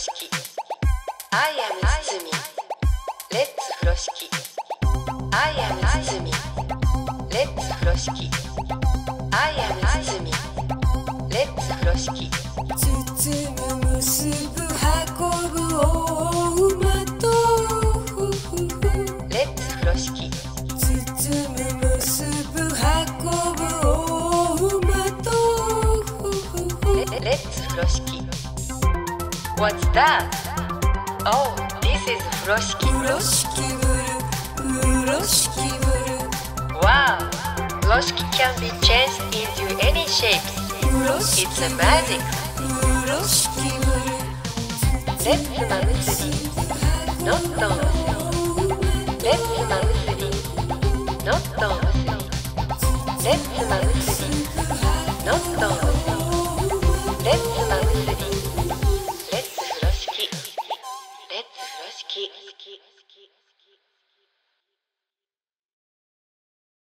式 I am 堤 Let's 風呂敷 I am 堤 Let's 風呂敷 I am 堤 Let's 風呂敷包む結ぶ運ぶ大馬とレッツ風呂敷包む結ぶ運ぶ大馬とレッツ風呂敷 What's that? Oh, this is 風呂敷風呂敷風呂敷ブル Wow! 風呂敷 can be changed into any shapes It's a magic 風呂敷ブルレッツまむすびノットおむすびレッツまむすびノットおむすびレッツまむすびノットおむすびレッツまむすびレッツ風呂敷レッツ風呂敷